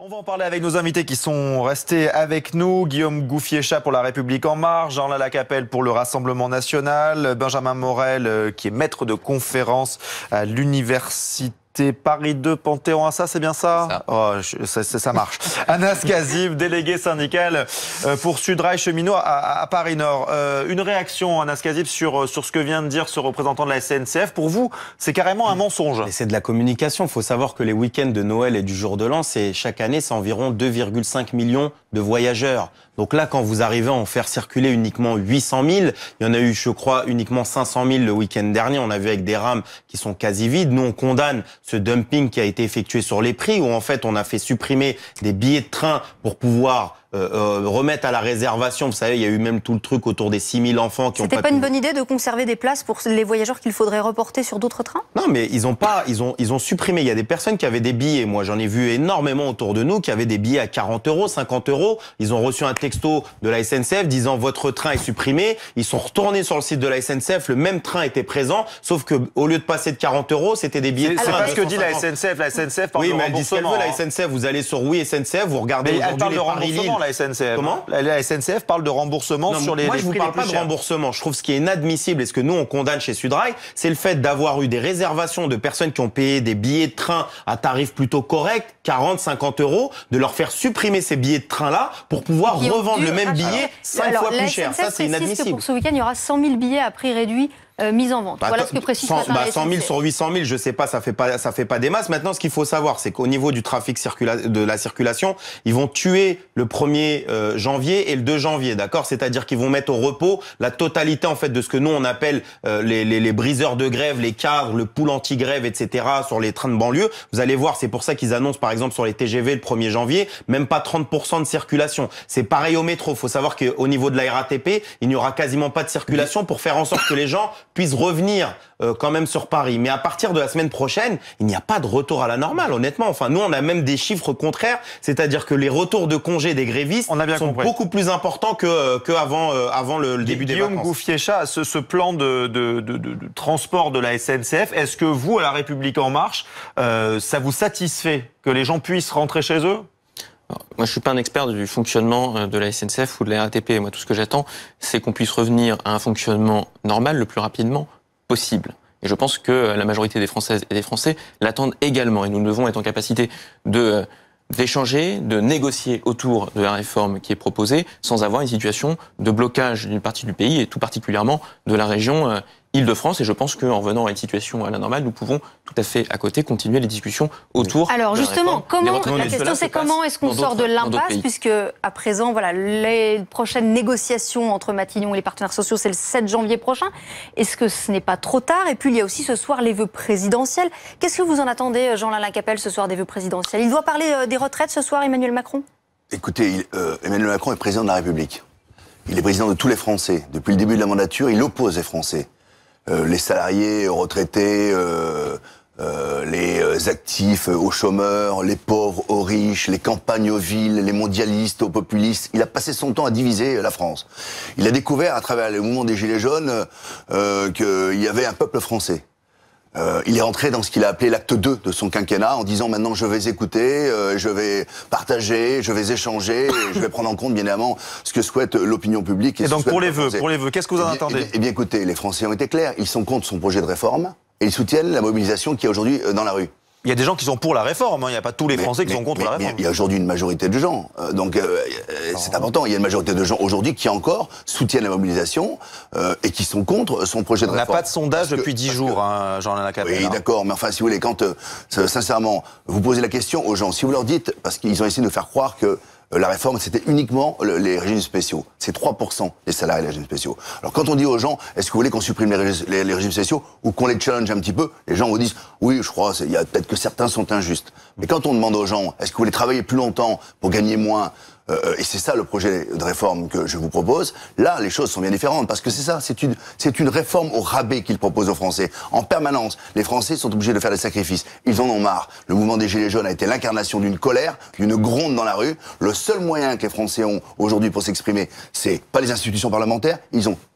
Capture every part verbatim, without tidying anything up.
On va en parler avec nos invités qui sont restés avec nous. Guillaume Gouffier-Cha pour La République En Marche, Jean Lalacapelle pour le Rassemblement National, Benjamin Morel qui est maître de conférence à l'université Paris deux Panthéon, ça c'est bien ça, ça. Oh, je, ça, ça, ça marche. Anas Kazib, délégué syndical pour Sudrail Cheminot à, à Paris Nord. Euh, une réaction, Anas Kazib, sur, sur ce que vient de dire ce représentant de la S N C F. Pour vous, c'est carrément un mensonge. C'est de la communication. Il faut savoir que les week-ends de Noël et du jour de l'an, c'est chaque année, c'est environ deux virgule cinq millions de voyageurs. Donc là, quand vous arrivez à en faire circuler uniquement huit cent mille, il y en a eu, je crois, uniquement cinq cent mille le week-end dernier. On a vu avec des rames qui sont quasi vides. Nous, on condamne ce dumping qui a été effectué sur les prix, où en fait, on a fait supprimer des billets de train pour pouvoir euh, euh, remettre à la réservation. Vous savez, il y a eu même tout le truc autour des six mille enfants qui ont pas C'était pas pu... une bonne idée de conserver des places pour les voyageurs qu'il faudrait reporter sur d'autres trains? Non, mais ils ont pas, ils ont, ils ont supprimé. Il y a des personnes qui avaient des billets. Moi, j'en ai vu énormément autour de nous qui avaient des billets à quarante euros, cinquante euros. Ils ont reçu un texto de la S N C F disant votre train est supprimé. Ils sont retournés sur le site de la S N C F. Le même train était présent, sauf que au lieu de passer de quarante euros, c'était des billets de C'est train. pas ce que dit la S N C F. La S N C F parle oui, de mais elle dit ce qu'elle veut, remboursement. la S N C F. Vous allez sur Oui S N C F, vous regardez Mais elle aujourd'hui parle les de Paris-Lille. remboursement, la S N C F. Comment? La, la S N C F parle de remboursement Non, sur les, moi, les je vous prix parle les plus pas de chers. remboursement. Je trouve ce qui est inadmissible et ce que nous on condamne chez Sudrail, c'est le fait d'avoir eu des réservations de personnes qui ont payé des billets de train à tarif plutôt correct, quarante, cinquante euros, de leur faire supprimer ces billets de train-là pour pouvoir Qui ont revendre dû le même racheter. billet cinq Alors, fois la plus cher. S N C F Ça, c'est précise que inadmissible. pour ce week-end, il y aura cent mille billets à prix réduit euh, mis en vente. Bah, Voilà ce que précise ce cent, matin bah, la cent mille S N C F. sur huit cent mille, je sais pas, ça fait pas, ça fait pas des masses. Maintenant, ce qu'il faut savoir, c'est qu'au niveau du trafic circula de la circulation, ils vont tuer le premier euh, janvier et le deux janvier, d'accord? C'est-à-dire qu'ils vont mettre au repos la totalité, en fait, de ce que nous, on appelle euh, les, les, les briseurs de grève, les cadres, le pool anti-grève, et cetera, sur les trains de banlieue. Vous allez voir, c'est pour ça qu'ils annoncent, par exemple, sur les T G V le premier janvier, même pas trente pour cent de circulation. C'est pareil au métro. Faut savoir qu'au niveau de la R A T P, il n'y aura quasiment pas de circulation pour faire en sorte que les gens puissent revenir Euh, quand même sur Paris. Mais à partir de la semaine prochaine, il n'y a pas de retour à la normale, honnêtement. Enfin, nous, on a même des chiffres contraires, c'est-à-dire que les retours de congés des grévistes on a bien sont compris. beaucoup plus importants que, euh, que avant, euh, avant le, le début Guillaume des vacances. Gouffier-Cha, ce, ce plan de, de, de, de, de transport de la S N C F, est-ce que vous, à La République En Marche, euh, ça vous satisfait que les gens puissent rentrer chez eux? Alors, moi, je suis pas un expert du fonctionnement de la S N C F ou de la R A T P. Moi, tout ce que j'attends, c'est qu'on puisse revenir à un fonctionnement normal le plus rapidement possible. Et je pense que la majorité des Françaises et des Français l'attendent également. Et nous devons être en capacité de d'échanger, de négocier autour de la réforme qui est proposée, sans avoir une situation de blocage d'une partie du pays, et tout particulièrement de la région euh, Île-de-France. Et je pense qu'en revenant à une situation à la normale, nous pouvons tout à fait, à côté, continuer les discussions autour Alors de la justement, réforme des comment, retraites. la Et question cela c'est se passe comment est-ce qu'on dans sort de d'autres- dans d'autres l'impasse, pays. puisque à présent, voilà, les prochaines négociations entre Matignon et les partenaires sociaux, c'est le sept janvier prochain. Est-ce que ce n'est pas trop tard? Et puis il y a aussi ce soir les vœux présidentiels. Qu'est-ce que vous en attendez, Jean Lalacapelle, ce soir des vœux présidentiels? Il doit parler euh, des retraites ce soir, Emmanuel Macron? Écoutez, il, euh, Emmanuel Macron est président de la République. Il est président de tous les Français. Depuis le début de la mandature, il oppose les Français. Euh, les salariés, aux retraités, euh, euh, les actifs aux chômeurs, les pauvres aux riches, les campagnes aux villes, les mondialistes aux populistes. Il a passé son temps à diviser la France. Il a découvert, à travers le mouvement des Gilets jaunes, euh, qu'il y avait un peuple français. Euh, il est rentré dans ce qu'il a appelé l'acte deux de son quinquennat en disant maintenant je vais écouter, euh, je vais partager, je vais échanger, et je vais prendre en compte bien évidemment ce que souhaite l'opinion publique. Et, Et ce donc que pour les souhaitent vœux, Français. pour les vœux, qu'est-ce que vous en Eh bien, attendez? eh bien, eh bien écoutez, les Français ont été clairs, ils sont contre son projet de réforme et ils soutiennent la mobilisation qui est aujourd'hui dans la rue. Il y a des gens qui sont pour la réforme, hein. Il n'y a pas tous les Mais- Français qui mais- sont contre mais- la mais réforme. il y a aujourd'hui une majorité de gens. Euh, donc euh, euh, c'est important. Il y a une majorité de gens aujourd'hui qui encore soutiennent la mobilisation euh, et qui sont contre son projet de On n'a réforme. pas de sondage Parce que- depuis dix parce jours, que- hein, Jean Lalacapelle. Oui, hein. d'accord, mais enfin, si vous voulez, quand, euh, sincèrement, vous posez la question aux gens, si vous leur dites, parce qu'ils ont essayé de nous faire croire que euh, la réforme, c'était uniquement le, les régimes spéciaux. C'est trois pour cent des salariés des régimes spéciaux. Alors, quand on dit aux gens, est-ce que vous voulez qu'on supprime les, rég- les, les régimes spéciaux ou qu'on les challenge un petit peu, les gens vous disent, oui, je crois, il y a peut-être que certains sont injustes. Mais quand on demande aux gens, est-ce que vous voulez travailler plus longtemps pour gagner moins, Euh, et c'est ça le projet de réforme que je vous propose. Là, les choses sont bien différentes parce que c'est ça, c'est une, c'est une réforme au rabais qu'il propose aux Français. En permanence, les Français sont obligés de faire des sacrifices. Ils en ont marre. Le mouvement des Gilets jaunes a été l'incarnation d'une colère, d'une gronde dans la rue. Le seul moyen que les Français ont aujourd'hui pour s'exprimer, c'est pas les institutions parlementaires. Ils ont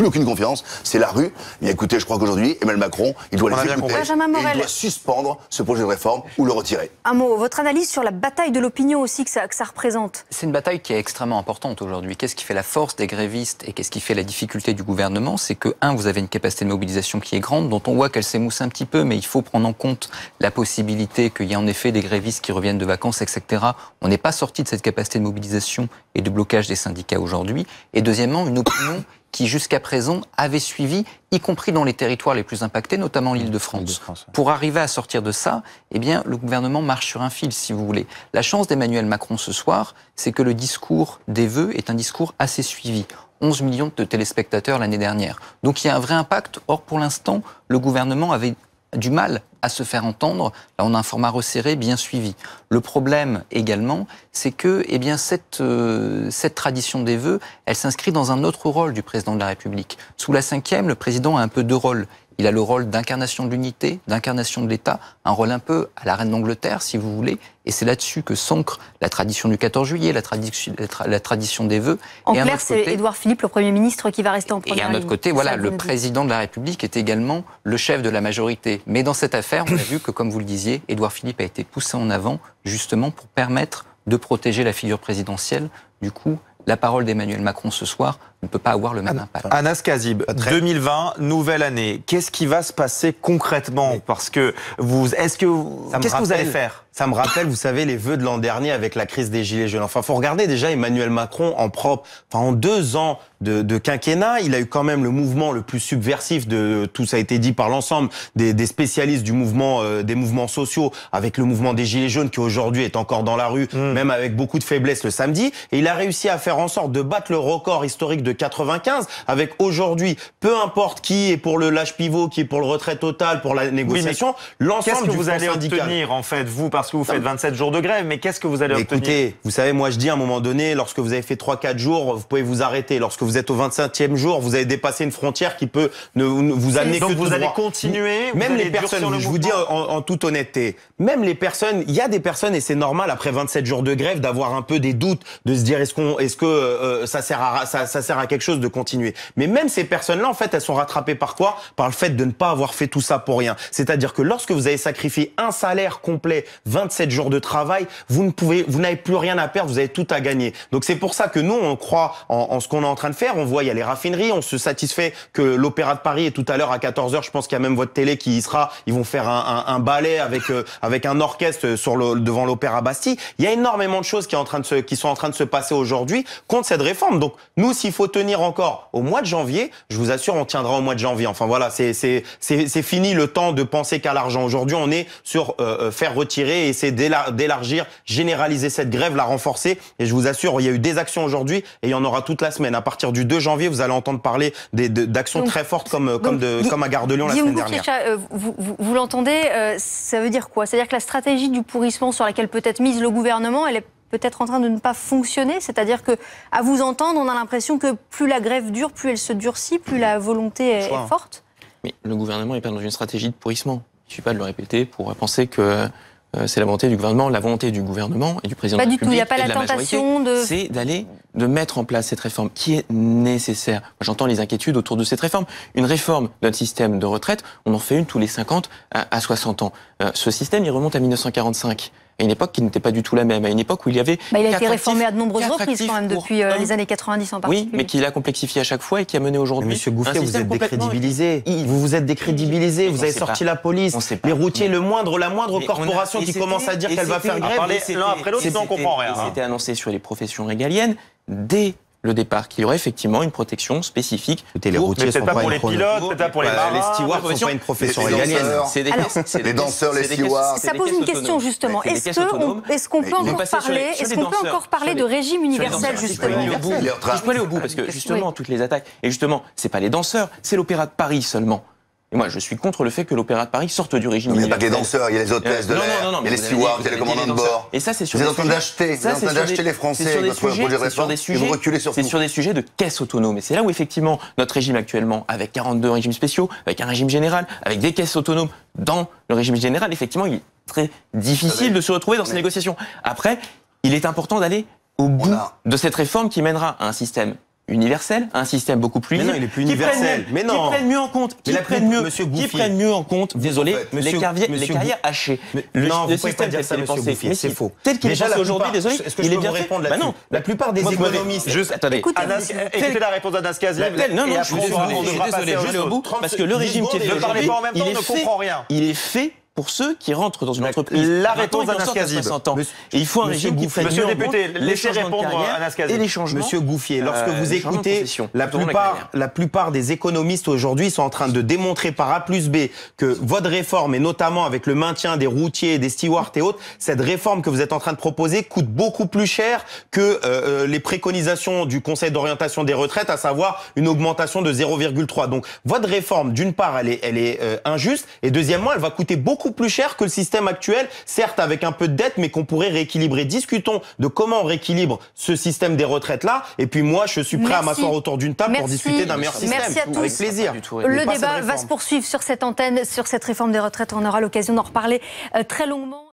plus aucune confiance, c'est la rue. Mais écoutez, je crois qu'aujourd'hui, Emmanuel Macron, il doit les écouter. Benjamin Morel. Et il doit suspendre ce projet de réforme ou le retirer. Un mot, votre analyse sur la bataille de l'opinion aussi que ça, que ça représente? C'est une bataille qui est extrêmement importante aujourd'hui. Qu'est-ce qui fait la force des grévistes et qu'est-ce qui fait la difficulté du gouvernement? C'est que, un, vous avez une capacité de mobilisation qui est grande, dont on voit qu'elle s'émousse un petit peu, mais il faut prendre en compte la possibilité qu'il y ait en effet des grévistes qui reviennent de vacances, et cetera. On n'est pas sorti de cette capacité de mobilisation et de blocage des syndicats aujourd'hui. Et deuxièmement, une opinion qui jusqu'à présent avait suivi, y compris dans les territoires les plus impactés, notamment l'Île-de-France. Pour arriver à sortir de ça, eh bien, le gouvernement marche sur un fil, si vous voulez. La chance d'Emmanuel Macron ce soir, c'est que le discours des vœux est un discours assez suivi. onze millions de téléspectateurs l'année dernière. Donc il y a un vrai impact. Or, pour l'instant, le gouvernement avait du mal à se faire entendre. Là, on a un format resserré, bien suivi. Le problème également, c'est que eh bien, cette, euh, cette tradition des vœux, elle s'inscrit dans un autre rôle du président de la République. Sous la cinquième, le président a un peu deux rôles. Il a le rôle d'incarnation de l'unité, d'incarnation de l'État, un rôle un peu à la reine d'Angleterre, si vous voulez. Et c'est là-dessus que s'ancre la tradition du quatorze juillet, la, tradition, la, tra la tradition des vœux. En et clair, c'est Édouard Philippe, le Premier ministre, qui va rester en première ligne. Et à notre côté, voilà, le président de la République est également le chef de la majorité. Mais dans cette affaire, on a vu que, comme vous le disiez, Édouard Philippe a été poussé en avant, justement pour permettre de protéger la figure présidentielle. Du coup, la parole d'Emmanuel Macron ce soir ne peut pas avoir le même impact. Anas Kazib, deux mille vingt, nouvelle année. Qu'est-ce qui va se passer concrètement? Parce que vous, est-ce que qu'est-ce que vous allez faire? Ça me rappelle, vous savez, les vœux de l'an dernier avec la crise des Gilets jaunes. Enfin, faut regarder déjà Emmanuel Macron en propre. Enfin, en deux ans de, de quinquennat, il a eu quand même le mouvement le plus subversif de tout. Ça a été dit par l'ensemble des, des spécialistes du mouvement, euh, des mouvements sociaux, avec le mouvement des Gilets jaunes qui aujourd'hui est encore dans la rue, mmh. même avec beaucoup de faiblesse le samedi. Et il a réussi à faire en sorte de battre le record historique de quatre-vingt-quinze, avec aujourd'hui, peu importe qui est pour le lâche pivot, qui est pour le retrait total, pour la négociation, oui, l'ensemble du vous allez syndical. obtenir en fait, vous, parce que vous faites vingt-sept jours de grève, mais qu'est-ce que vous allez Écoutez, obtenir? Écoutez, vous savez, moi je dis à un moment donné, lorsque vous avez fait trois quatre jours, vous pouvez vous arrêter. Lorsque vous êtes au vingt-septième jour, vous avez dépassé une frontière qui peut ne, ne vous amener donc que vous tout allez droit. continuer, même vous les allez personnes, je vous dis en, en toute honnêteté, même les personnes, il y a des personnes et c'est normal après vingt-sept jours de grève d'avoir un peu des doutes, de se dire est-ce qu'on, est-ce que euh, ça sert à ça, ça sert à quelque chose de continuer. Mais même ces personnes-là, en fait, elles sont rattrapées par quoi? Par le fait de ne pas avoir fait tout ça pour rien. C'est-à-dire que lorsque vous avez sacrifié un salaire complet, vingt-sept jours de travail, vous ne pouvez, vous n'avez plus rien à perdre, vous avez tout à gagner. Donc c'est pour ça que nous, on croit en, en ce qu'on est en train de faire. On voit, il y a les raffineries, on se satisfait que l'Opéra de Paris est tout à l'heure à quatorze heures. Je pense qu'il y a même votre télé qui y sera. Ils vont faire un, un, un ballet avec euh, avec un orchestre sur le, devant l'Opéra Bastille. Il y a énormément de choses qui, est en train de se, qui sont en train de se passer aujourd'hui contre cette réforme. Donc nous, s'il faut tenir encore au mois de janvier, je vous assure, on tiendra au mois de janvier. Enfin voilà, c'est c'est c'est c'est fini le temps de penser qu'à l'argent. Aujourd'hui, on est sur euh, faire retirer et essayer d'élargir, généraliser cette grève, la renforcer. Et je vous assure, il y a eu des actions aujourd'hui et il y en aura toute la semaine. À partir du deux janvier, vous allez entendre parler d'actions très fortes comme donc, comme de comme à Gare de Lyon la semaine dernière. Euh, vous vous, vous l'entendez, euh, ça veut dire quoi? C'est-à-dire que la stratégie du pourrissement sur laquelle peut-être mise le gouvernement, elle est peut-être en train de ne pas fonctionner, c'est-à-dire que, à vous entendre, on a l'impression que plus la grève dure, plus elle se durcit, plus la volonté est, est forte. Mais le gouvernement n'est pas dans une stratégie de pourrissement. Il ne suffit pas de le répéter pour penser que euh, c'est la volonté du gouvernement. La volonté du gouvernement et du président pas de la du tout. Il n'y a pas la, la tentation de... C'est d'aller, de mettre en place cette réforme qui est nécessaire. J'entends les inquiétudes autour de cette réforme. Une réforme de notre système de retraite, on en fait une tous les cinquante à soixante ans. Euh, ce système, il remonte à mille neuf cent quarante-cinq. À une époque qui n'était pas du tout la même, à une époque où il y avait... Bah, il a été réformé à de nombreuses reprises quand même depuis euh, les années quatre-vingt-dix en particulier. Oui, mais qui l'a complexifié à chaque fois et qui a mené aujourd'hui... Monsieur Gouffet, vous êtes décrédibilisé. Vous vous êtes décrédibilisé, vous avez sorti la police, les routiers, le moindre, la moindre corporation qui commence à dire qu'elle va faire grève. L'un après l'autre, on comprend rien. C'était annoncé sur les professions régaliennes dès le départ, qu'il y aurait effectivement une protection spécifique. Les routiers sont pas pour les pilotes, peut-être pas pour les marins. Les stewards ne sont pas une profession régalienne. C'est des les danseurs, les stewards. Ça pose une question justement. Est-ce qu'on peut encore parler, est-ce qu'on peut encore parler de régime universel justement? Je peux aller au bout parce que justement toutes les attaques et justement c'est pas les danseurs, c'est l'Opéra de Paris seulement. Et moi, je suis contre le fait que l'Opéra de Paris sorte du régime universel. Il n'y a pas que les danseurs, il y a les hôtesses de l'air, il y a les stewards, il y a les commandants de bord. Et ça, c'est sur vous êtes en train d'acheter, vous êtes en train d'acheter les Français avec votre projet de réforme, et vous reculez sur tout. C'est sur des sujets de caisse autonome. Et c'est là où, effectivement, notre régime actuellement, avec quarante-deux régimes spéciaux, avec un régime général, avec des caisses autonomes dans le régime général, effectivement, il est très difficile de se retrouver dans ces négociations. Après, il est important d'aller au bout de cette réforme qui mènera à un système universel, un système beaucoup plus mais lisible, non, il est plus qui prenne universel. mieux- Mais non. qui prenne mieux en compte, qui Mais la prenne plus- mieux, Monsieur qui Gouffier. prenne mieux en compte, désolé, En fait, monsieur les carrières, Gou- les monsieur carrières Gou- hachées. Mais Le, non, le vous pouvez système pas dire tel ça, qu'il est monsieur pensé, Gouffier, mais c'est si, faux. tel qu'il est Déjà, pensé la aujourd'hui, plupart- désolé, est-ce que il je est peux bien vous fait. répondre Bah là-dessus? non. La plupart des Moi, vous m'avez- économistes... Juste, attendez. Écoutez, Anas, écoutez la réponse d'Anas Kazib. La- non, non, et je après, suis on désolé, va- je on suis devra désolé, passer à je autre vais au chose. bout, parce que le régime qui est secondes et fait je Ne parlez aujourd'hui, pas en même temps, il on est ne fait, comprend rien. il est fait pour ceux qui rentrent dans une La- entreprise. la à vingt ans réponse et qui en d'Anas sortent à Kazib. soixante ans. Monsieur- Et il faut un Monsieur régime qui Gouffier. prenne Monsieur mieux le en compte député, les laissez changements de répondre carrière Anas Kazib. et les changements. Monsieur Gouffier, lorsque euh, vous les changements de écoutez, profession, la tout au long de la plupart, carrière. la plupart des économistes aujourd'hui sont en train de démontrer par A plus B que votre réforme, et notamment avec le maintien des routiers, des stewards et autres, cette réforme que vous êtes en train de proposer coûte beaucoup plus cher que euh, les préconisations du Conseil d'orientation des retraites, à savoir une augmentation de zéro virgule trois. Donc votre réforme, d'une part, elle est, elle est euh, injuste, et deuxièmement, elle va coûter beaucoup plus cher que le système actuel, certes avec un peu de dette, mais qu'on pourrait rééquilibrer. Discutons de comment on rééquilibre ce système des retraites-là, et puis moi, je suis prêt Merci. à m'asseoir autour d'une table pour Merci. discuter d'un meilleur système. Merci à tous. Avec plaisir. Pas du tout Le Mais pas cette débat va réforme. se poursuivre sur cette antenne, sur cette réforme des retraites. On aura l'occasion d'en reparler euh, très longuement.